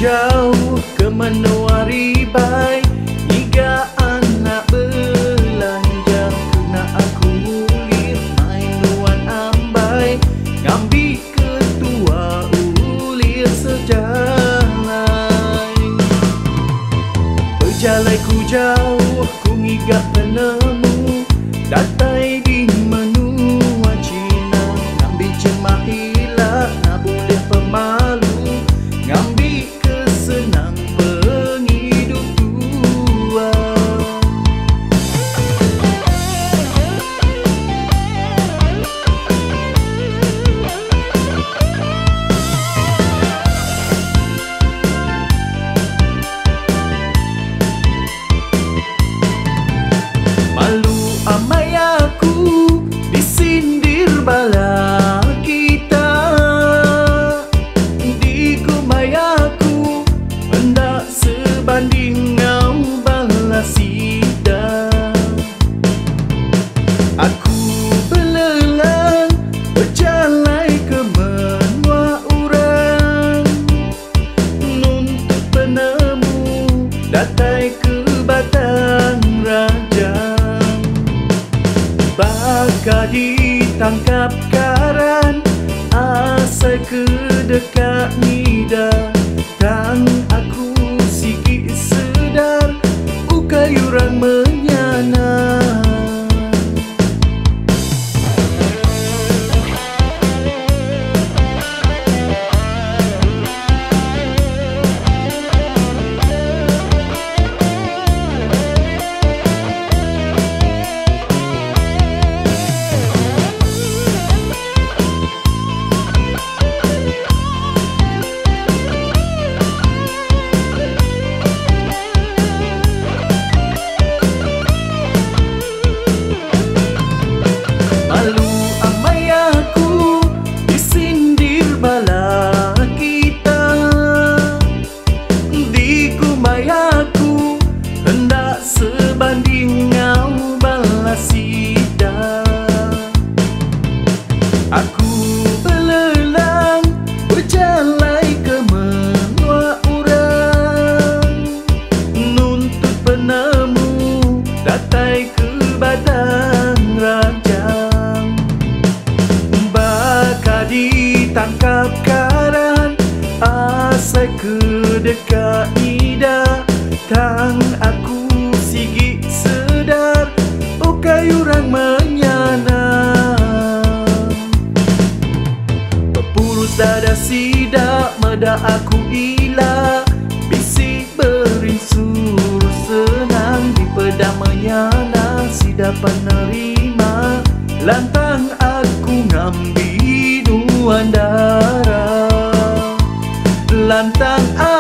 jauh ke menua ribai, tiga anak belanja kena aku ulit main nuan ambai, ngambil ketua ulir sejalai. Berjalai ku jauh ku ngigak penemu, datai di menua Cina, ngambil jemah hilak nak boleh pemalu, ngambil kesenang penghidup tua. Malu amai aku disindir bala kita, digumai aku hendak sebanding ngau bala sida. Aku belelang berjalai ke menua urang, nuntut penemu datai ke batang rajang. Bakal ditangkap karan asal ke dekat nida, dan aku sikit sedar ukai orang menyana. Malu amai aku disindir bala kita, digumai aku hendak sebanding ngau bala sida. Aku belelang berjalai ke menua urang, nuntut penemu datai ke batang rajang. Bakal ditangkap karan asal ke dekat ida, tang aku sigit sedar ukai orang menyana. Pepurus dada sidak meda aku ila, bisik berinsur senang di pedang menyana, sidak penerima lantang aku ngambil nuan darah, lantang